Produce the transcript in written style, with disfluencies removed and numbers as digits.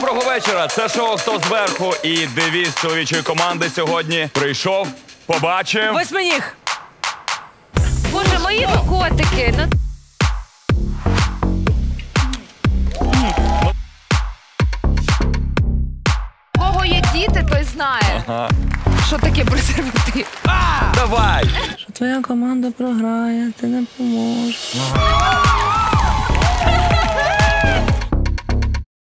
Доброго вечора. Це шоу «Хто зверху» і девіз чоловічої команди сьогодні прийшов, побачив. Восьминіг. Боже, мої ви котики. У кого є діти, той знає, що таке презерватив. Давай! Що твоя команда програє, ти не поможеш.